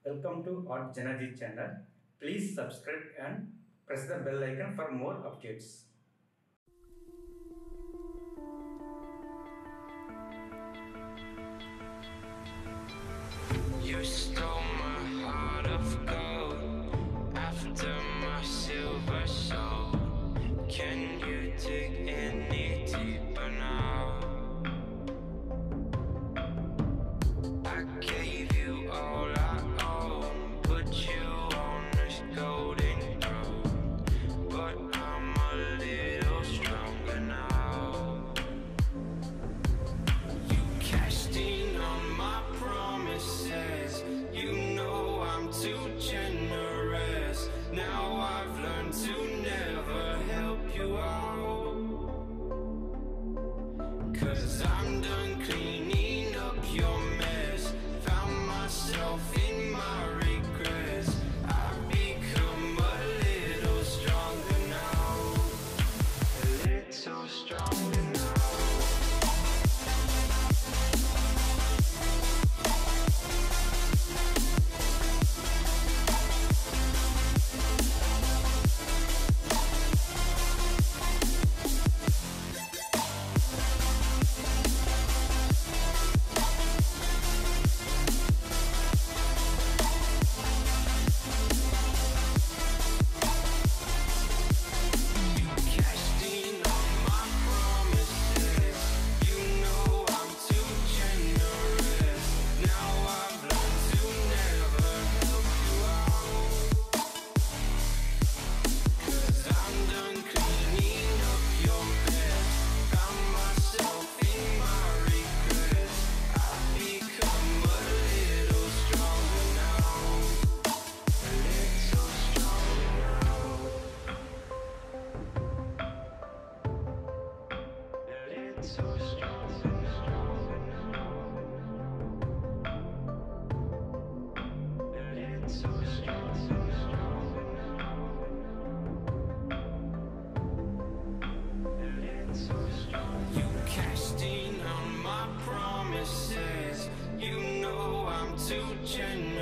Welcome to artjanag channel. Please subscribe and press the bell icon for more updates. You stole my heart of gold after my silver soul. Can you dig any deeper now? I gave you all I own, put you on this golden throne, but I'm a little stronger now. You cashed in on my promises. You know I'm too generous. Now I've learned to never help you out, 'cause I'm done cleaning up your mess. Found myself in my regrets. I've become a little stronger now. A little stronger now. You cashed in on my promises. You know I'm too generous.